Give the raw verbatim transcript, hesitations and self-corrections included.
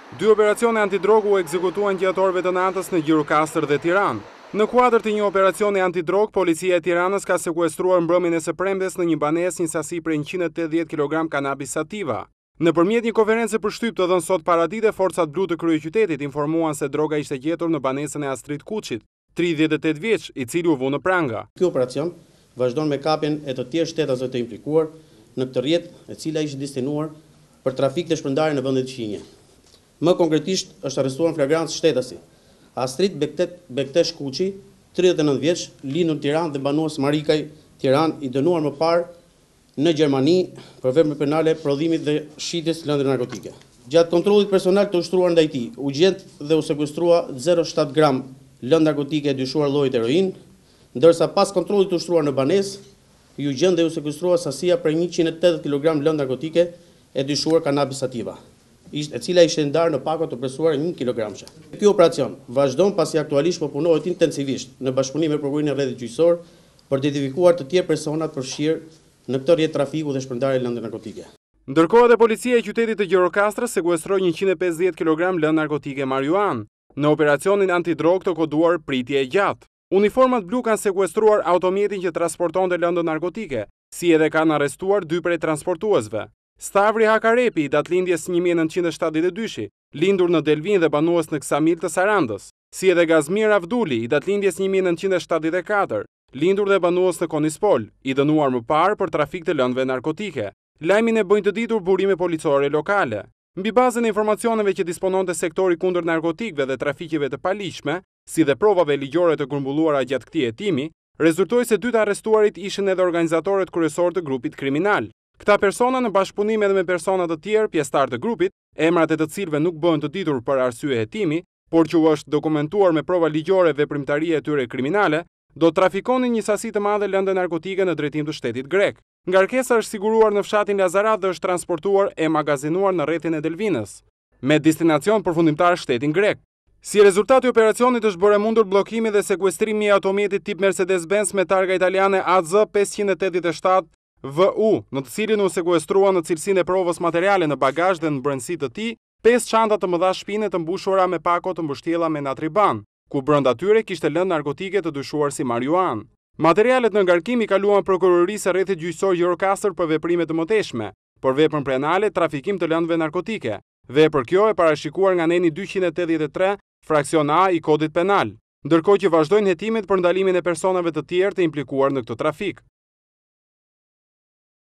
Dy operacione antidrog u ekzekutuan gjatë orëve të natës në Gjirokastër dhe Tiranë. Në kuadër të një operacioni antidrog, policia e Tiranës ka sekuestruar mbrëmjen e së premtes në një banesë një sasi prej njëqind e tetëdhjetë kilogram kanabis sativa. Nëpërmjet një konferencë përshtyp të dhënë sot paradite, forcat blu të kryeqytetit informuan se droga ishte gjetur në banesën e Astrid Kuçit, tridhjetë e tetë vjeç, i cili u vu në pranga. Ky operacion vazhdon me kapjen e të tjerë shtetësve të implikuar në këtë rrjet, e cila ishte destinuar për trafik të shpërndarje në vendet qinje. Më konkretisht është arrestuar në flagrancë shtetësi Astrid Bektesh Kuçi, tridhjetë e nëntë vjeç, lindur në Tiranë dhe banues Marikaj, Tiranë, i dënuar më parë në Gjermani për vepra penale prodhimit dhe shitjes lëndë narkotike. Gjatë kontrollit personal të ushtruar ndaj tij, u gjet dhe u sekuestrua zero virgulë shtat gram lëndë narkotike e dyshuar llojit heroin, ndërsa pas kontrollit të ushtruar në banesë, ju gjen dhe u sekuestrua sasia prej njëqind e tetëdhjetë kilogram lëndë narkotike e dyshuar kanabis sativa, e cila ishte ndarë në pako të presuar një kilogramshe. Ky operacion vazhdon pasi aktualisht po punohet intensivisht në bashkëpunim me Prokurorinë e Rrethit Gjyqësor për të identifikuar të tjerë persona të përfshirë në këtë rrjet trafiku dhe shpërndarje lëndë narkotike. Ndërkohë dhe policia e qytetit të Gjirokastrës sekuestroi njëqind e pesëdhjetë kilogram lëndë narkotike marijuan në operacionin antidrog të koduar Pritje e Gjatë. Uniformat blu kanë sekuestruar automjetin që transportonte lëndë narkotike, si edhe kanë arrestuar dy prej transportuesve. Stavri Hakarepi, i datëlindjes një mijë e nëntëqind e shtatëdhjetë e dy, lindur në Delvin dhe banues në Ksamil të Sarandës, si edhe Gazmir Avduli, i datëlindjes një mijë e nëntëqind e shtatëdhjetë e katër, lindur dhe banues në Konispol, i dënuar më parë për trafik të lëndëve narkotike. Lajmin e bëjnë të ditur burime policore lokale. Mbi bazën e informacioneve që dispononte sektori kundër narkotikëve dhe trafikeve të paligjshme, si dhe provave ligjore të grumbulluara gjatë këtij hetimi, rezultoi se dy të arrestuarit ishin edhe organizatorët kryesorë të grupit kriminal. Këta persona në bashkëpunim edhe me persona të tjerë pjesëtar të grupit, emrat e të cilëve nuk bëhen të ditur për arsye hetimi, por që u është dokumentuar me prova ligjore veprimtarie e tyre kriminale, do trafikonin një sasi të madhe lëndë narkotike në drejtim të shtetit grek. Ngarkesa është siguruar në fshatin Lazarat dhe është transportuar e magazinuar në rrethin e Delvinës, me destinacion përfundimtar shtetin grek. Si rezultat i operacionit është bërë mundur bllokimi dhe sekuestrimi i automjetit tip Mercedes-Benz me targa italiane A Z pesëqind e tetëdhjetë e shtatë V U, në të cilin u sekuestrua në cilësinë e provës materiale në bagazh dhe në brendësi të tij, pesë çanta të mëdha shpine të mbushura me pako të mbështjella me natriban, ku brenda tyre kishte lëndë narkotike të dyshuar si marijuan. Materialet në ngarkim i kaluan prokurorisë së Rrethit Gjyqësor Gjirokastër për veprime të mëteshme, për veprën penale trafikim të lëndëve narkotike. Vepër kjo e parashikuar nga neni dyqind e tetëdhjetë e tre, fraksion A i kodit penal, ndërkohë që vazhdojnë hetimet për ndalimin e personave të tjerë të implikuar në këtë trafik.